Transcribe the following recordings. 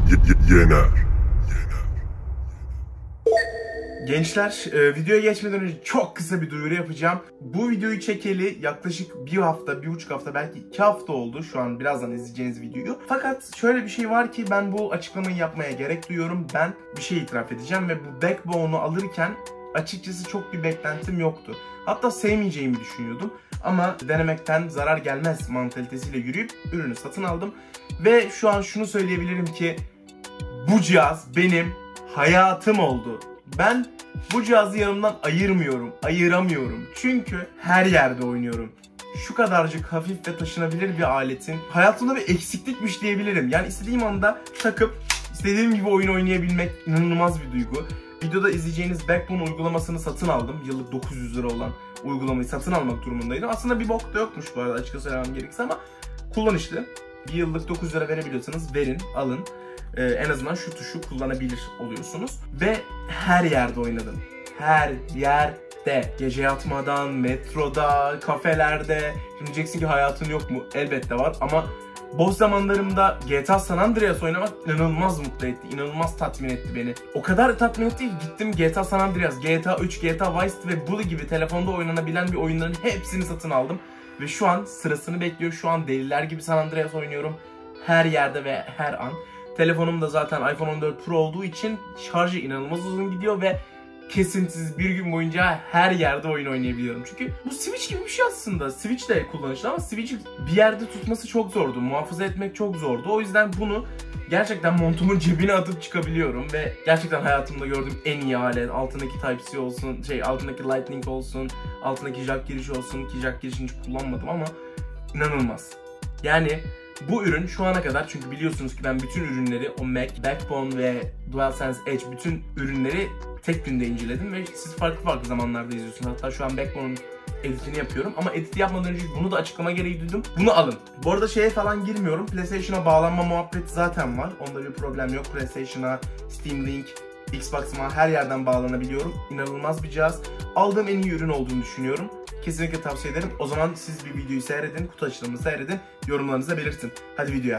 Yener. Gençler, videoya geçmeden önce çok kısa bir duyuru yapacağım. Bu videoyu çekeli yaklaşık bir hafta, 1,5 hafta, belki 2 hafta oldu şu an birazdan izleyeceğiniz videoyu. Fakat şöyle bir şey var ki ben bu açıklamayı yapmaya gerek duyuyorum. Ben bir şey itiraf edeceğim ve bu Backbone'u alırken açıkçası çok bir beklentim yoktu. Hatta sevmeyeceğimi düşünüyordum. Ama denemekten zarar gelmez mantalitesiyle yürüyüp ürünü satın aldım. Ve şu an şunu söyleyebilirim ki bu cihaz benim hayatım oldu. Ben bu cihazı yanımdan ayıramıyorum. Çünkü her yerde oynuyorum. Şu kadarcık hafif ve taşınabilir bir aletin hayatımda bir eksiklikmiş diyebilirim. Yani istediğim anda takıp istediğim gibi oyun oynayabilmek inanılmaz bir duygu. Videoda izleyeceğiniz Backbone uygulamasını satın aldım. Yıllık 900 lira olan uygulamayı satın almak durumundaydım. Aslında bir bok da yokmuş bu arada, açıkça söylemem gerekirse, ama kullanışlı. Bir yıllık 900 lira verebiliyorsanız verin, alın. En azından şu tuşu kullanabilir oluyorsunuz. Ve her yerde oynadım. Her yerde. Gece yatmadan, metroda, kafelerde. Şimdi diyeceksin ki hayatın yok mu? Elbette var ama boş zamanlarımda GTA San Andreas oynamak inanılmaz mutlu etti. İnanılmaz tatmin etti beni. O kadar tatmin etti ki gittim GTA San Andreas, GTA 3, GTA Vice City ve Bully gibi telefonda oynanabilen bir oyunların hepsini satın aldım. Ve şu an sırasını bekliyor. Şu an deliler gibi San Andreas oynuyorum. Her yerde ve her an. Telefonum da zaten iPhone 14 Pro olduğu için şarjı inanılmaz uzun gidiyor ve kesintisiz bir gün boyunca her yerde oyun oynayabiliyorum. Çünkü bu Switch gibi bir şey aslında. Switch de kullanışlı ama Switch'i bir yerde tutması çok zordu. Muhafaza etmek çok zordu. O yüzden bunu gerçekten montumun cebine atıp çıkabiliyorum ve gerçekten hayatımda gördüğüm en iyi alet. Altındaki Type-C olsun, altındaki Lightning olsun, altındaki jack girişi olsun, ki jack girişini hiç kullanmadım ama inanılmaz. Yani bu ürün şu ana kadar, çünkü biliyorsunuz ki ben bütün ürünleri, o Mac, Backbone ve DualSense Edge bütün ürünleri tek günde inceledim ve siz farklı zamanlarda izliyorsunuz. Hatta şu an Backbone'un editini yapıyorum ama edit yapmadan önce bunu da açıklama gereği duydum. Bunu alın. Bu arada şeye falan girmiyorum. PlayStation'a bağlanma muhabbeti zaten var. Onda bir problem yok. PlayStation'a, Steam Link, Xbox'ıma her yerden bağlanabiliyorum. İnanılmaz bir cihaz. Aldığım en iyi ürün olduğunu düşünüyorum. Kesinlikle tavsiye ederim. O zaman siz bir videoyu seyredin, kutu açılımını seyredin, yorumlarınızı da belirtin. Hadi videoya.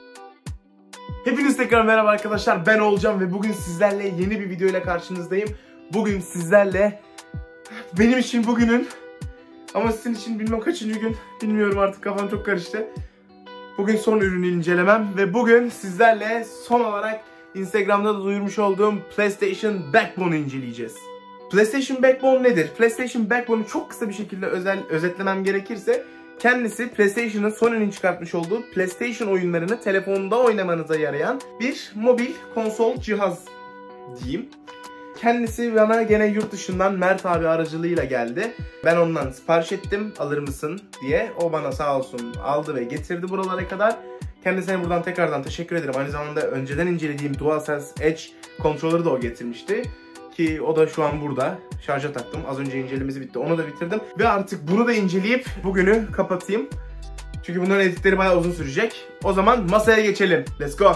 Hepiniz tekrar merhaba arkadaşlar, ben Oğulcan ve bugün sizlerle yeni bir video ile karşınızdayım. Bugün sizlerle, benim için bugünün, ama sizin için bilmem kaçıncı gün, bilmiyorum artık, kafam çok karıştı. Bugün son ürünü incelemem ve bugün sizlerle son olarak Instagram'da da duyurmuş olduğum PlayStation Backbone'u inceleyeceğiz. PlayStation Backbone nedir? PlayStation Backbone'u çok kısa bir şekilde özetlemem gerekirse, kendisi PlayStation'ın Sony'nin çıkartmış olduğu PlayStation oyunlarını telefonda oynamanıza yarayan bir mobil konsol cihaz diyeyim. Kendisi bana gene yurt dışından Mert abi aracılığıyla geldi. Ben ondan sipariş ettim, alır mısın diye. O bana sağ olsun aldı ve getirdi buralara kadar. Kendisine buradan tekrardan teşekkür ederim. Aynı zamanda önceden incelediğim DualSense Edge kontrolörü de o getirmişti. Ki o da şu an burada. Şarja taktım. Az önce incelemesi bitti. Onu da bitirdim. Ve artık bunu da inceleyip bugünü kapatayım. Çünkü bunların editleri bayağı uzun sürecek. O zaman masaya geçelim. Let's go.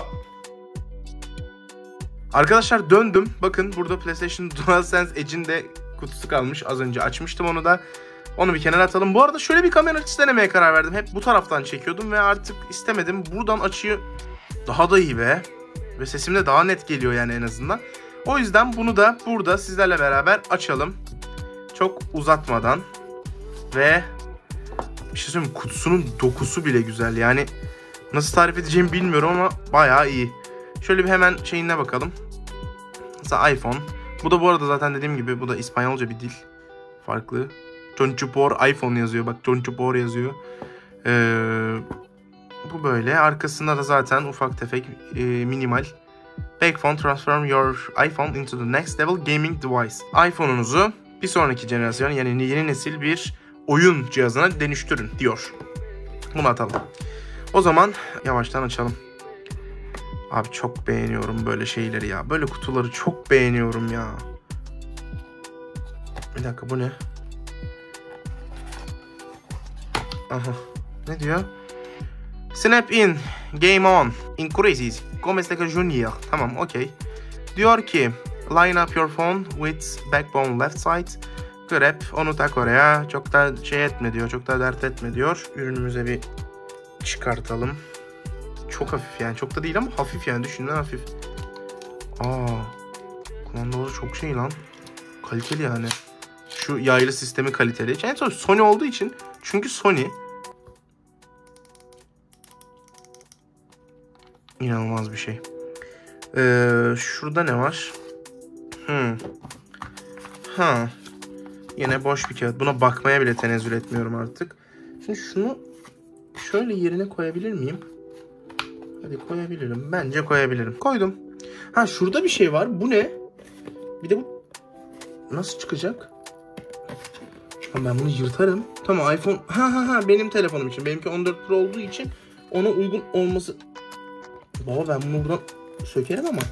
Arkadaşlar döndüm. Bakın burada PlayStation DualSense Edge'in de kutusu kalmış. Az önce açmıştım onu da. Onu bir kenara atalım. Bu arada şöyle bir kamera açısı denemeye karar verdim. Hep bu taraftan çekiyordum ve artık istemedim. Buradan açıyı daha da iyi ve sesim de daha net geliyor yani en azından. O yüzden bunu da burada sizlerle beraber açalım. Çok uzatmadan. Ve bir şey söyleyeyim mi? Kutusunun dokusu bile güzel. Yani nasıl tarif edeceğimi bilmiyorum ama bayağı iyi. Şöyle bir hemen şeyine bakalım. Mesela iPhone. Bu da bu arada zaten dediğim gibi bu da İspanyolca bir dil. Farklı. Chonchupor iPhone yazıyor. Bak Chonchupor yazıyor. Bu böyle. Arkasında da zaten ufak tefek minimal. Backphone transform your iPhone into the next level gaming device. iPhone'unuzu bir sonraki jenerasyon yani yeni nesil bir oyun cihazına dönüştürün diyor. Bunu atalım. O zaman yavaştan açalım. Abi çok beğeniyorum böyle şeyleri ya. Böyle kutuları çok beğeniyorum ya. Bir dakika, bu ne? Aha. Ne diyor? Snap in, game on, increases, Comestaca Junior. Tamam, okey. Diyor ki, line up your phone with backbone left side. Grab, onu tak oraya. Çok da şey etme diyor, çok da dert etme diyor. Ürünümüze bir çıkartalım. Çok hafif yani. Çok da değil ama hafif yani. Düşünden hafif. Kumandaları çok şey lan. Kaliteli yani. Şu yaylı sistemi kaliteli. En son Sony olduğu için. Çünkü Sony. İnanılmaz bir şey. Şurada ne var? Yine boş bir kağıt. Buna bakmaya bile tenezzül etmiyorum artık. Şimdi şunu şöyle yerine koyabilir miyim? Hadi koyabilirim. Bence koyabilirim. Koydum. Şurada bir şey var. Bu ne? Bir de bu nasıl çıkacak? Ben bunu yırtarım. Tamam, iPhone. Benim telefonum için. Benimki 14 Pro olduğu için ona uygun olması. Baba ben bunu buradan sökerim ama.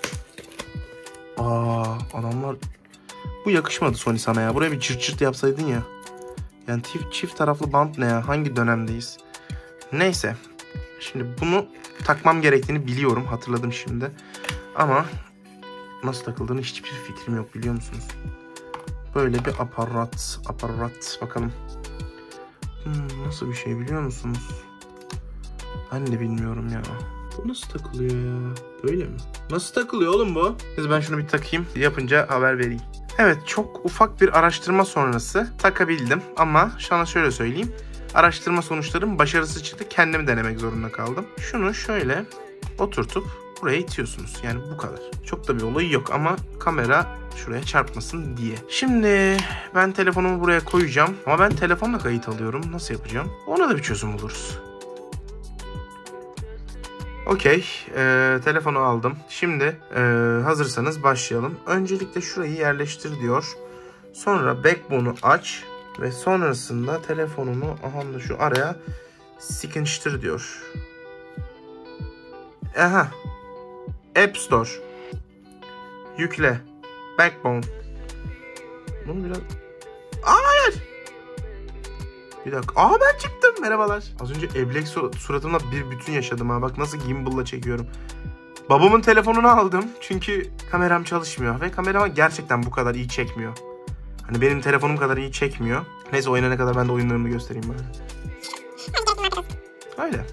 Adamlar. Bu yakışmadı Sony sana ya. Buraya bir çırt çırt yapsaydın ya. Yani çift taraflı bant ne ya? Hangi dönemdeyiz? Neyse. Şimdi bunu takmam gerektiğini biliyorum. Hatırladım şimdi. Ama nasıl takıldığını hiçbir fikrim yok, biliyor musunuz? Böyle bir aparat. Bakalım. Nasıl bir şey biliyor musunuz? Ben de bilmiyorum ya. Bu nasıl takılıyor ya? Böyle mi? Nasıl takılıyor oğlum bu? Ben şunu bir takayım. Yapınca haber vereyim. Evet, çok ufak bir araştırma sonrası takabildim. Ama sana şöyle söyleyeyim. Araştırma sonuçlarım başarısız çıktı. Kendimi denemek zorunda kaldım. Şunu şöyle oturtup buraya itiyorsunuz. Yani bu kadar. Çok da bir olayı yok ama kamera şuraya çarpmasın diye. Şimdi ben telefonumu buraya koyacağım. Ama ben telefonla kayıt alıyorum. Nasıl yapacağım? Ona da bir çözüm buluruz. Okey. Telefonu aldım. Şimdi hazırsanız başlayalım. Öncelikle şurayı yerleştir diyor. Sonra backbone'u aç. Ve sonrasında telefonunu şu araya sıkıştır diyor. App Store. Yükle. Backbone. Bunu biraz... Hayır. Bir dakika. Ben çıktım. Merhabalar. Az önce eblek suratımla bir bütün yaşadım ha. Bak nasıl gimbal'la çekiyorum. Babamın telefonunu aldım. Çünkü kameram çalışmıyor. Ve kameram gerçekten bu kadar iyi çekmiyor. Hani benim telefonum kadar iyi çekmiyor. Neyse, oynayana kadar ben de oyunlarımı göstereyim bari. Öyle.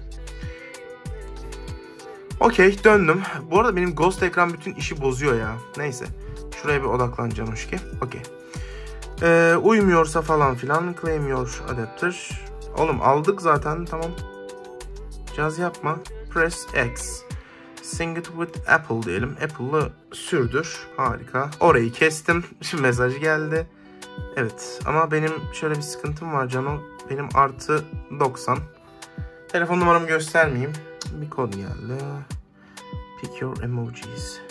Okey, döndüm. Bu arada benim Ghost ekran bütün işi bozuyor ya. Neyse. Şuraya bir odaklanacağım hoş ki. Okey. Uymuyorsa falan filan. Claim your adapter. Oğlum aldık zaten, tamam. Caz yapma. Press X. Sync it with Apple diyelim. Apple'ı sürdür. Harika. Orayı kestim. Şimdi mesaj geldi. Evet ama benim şöyle bir sıkıntım var Cano. Benim artı 90. Telefon numaramı göstermeyeyim. Bir kod geldi. Pick your emojis.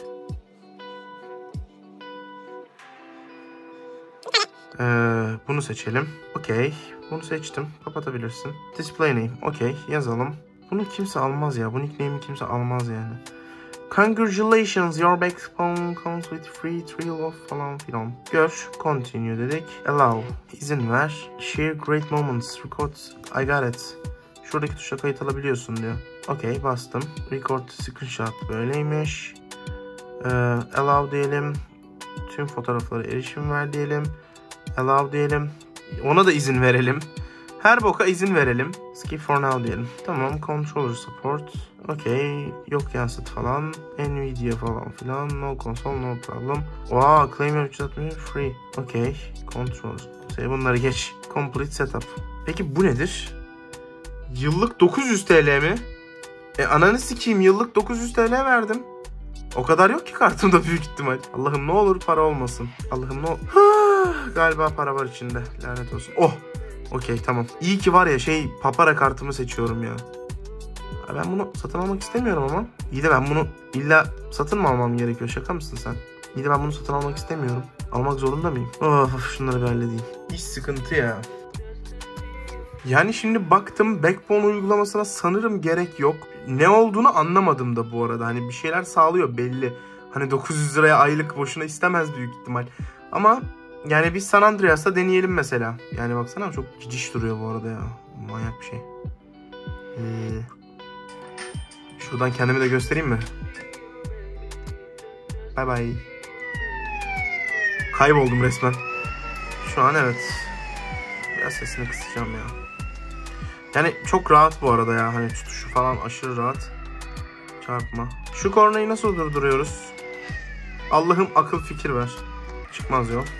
Bunu seçelim. Okey. Bunu seçtim. Kapatabilirsin. Display name. Okey. Yazalım. Bunu kimse almaz ya. Bu nickname'i kimse almaz yani. Congratulations, your backbone comes with free trial of falan filan. Gör. Continue dedik. Allow. İzin ver. Share great moments. Record. I got it. Şuradaki tuşa kayıt alabiliyorsun diyor. Okey, bastım. Record screenshot böyleymiş. Allow diyelim. Tüm fotoğraflara erişim ver diyelim. Allow diyelim. Ona da izin verelim. Her boka izin verelim. Skip for now diyelim. Tamam. Controller support. Okey. Yok yansıt falan. Nvidia falan filan. No console, no problem. Claim your 360 free. Okey. Controller. Bunları geç. Complete setup. Peki bu nedir? Yıllık 900 TL mi? Ananı sikeyim, yıllık 900 TL verdim. O kadar yok ki kartımda büyük ihtimal. Allah'ım ne olur para olmasın. Allah'ım ne olur. Galiba para var içinde. Lanet olsun. Okey, tamam. İyi ki var ya papara kartımı seçiyorum ya. Ben bunu satın almak istemiyorum ama. İyi de ben bunu illa satın mı almam gerekiyor? Şaka mısın sen? İyi de ben bunu satın almak istemiyorum. Almak zorunda mıyım? Şunları bir halledeyim. İş sıkıntı ya. Yani şimdi baktım, Backbone uygulamasına sanırım gerek yok. Ne olduğunu anlamadım da bu arada. Hani bir şeyler sağlıyor belli. Hani 900 liraya aylık boşuna istemez büyük ihtimal. Ama yani biz San Andreas'ta deneyelim mesela. Yani baksana çok ciciş duruyor bu arada ya. Manyak bir şey. Şuradan kendimi de göstereyim mi? Bye bye. Kayboldum resmen. Şu an evet. Biraz sesini kısacağım ya. Yani çok rahat bu arada ya. Hani tutuşu falan aşırı rahat. Çarpma. Şu kornayı nasıl durduruyoruz? Allah'ım akıl fikir ver. Çıkmaz yol.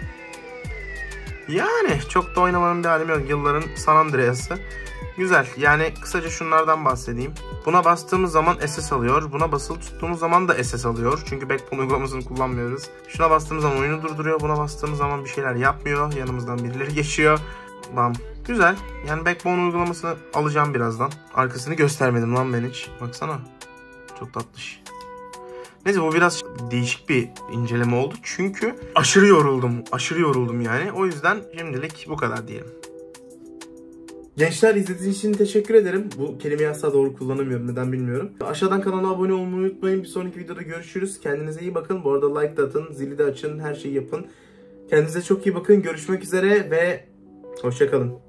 Yani çok da oynamanın bir alemi yok. Yılların San Andreas'ı. Güzel. Yani kısaca şunlardan bahsedeyim. Buna bastığımız zaman SS alıyor. Buna basılı tuttuğumuz zaman da SS alıyor. Çünkü backbone uygulamasını kullanmıyoruz. Şuna bastığımız zaman oyunu durduruyor. Buna bastığımız zaman bir şeyler yapmıyor. Yanımızdan birileri geçiyor. Bam. Güzel. Yani backbone uygulamasını alacağım birazdan. Arkasını göstermedim lan ben hiç. Baksana. Çok tatlış. Neyse bu biraz değişik bir inceleme oldu. Çünkü aşırı yoruldum. Aşırı yoruldum yani. O yüzden şimdilik bu kadar diyelim. Gençler izlediğiniz için teşekkür ederim. Bu kelimeyi asla doğru kullanamıyorum. Neden bilmiyorum. Aşağıdan kanala abone olmayı unutmayın. Bir sonraki videoda görüşürüz. Kendinize iyi bakın. Bu arada like de atın. Zili de açın. Her şeyi yapın. Kendinize çok iyi bakın. Görüşmek üzere ve hoşça kalın.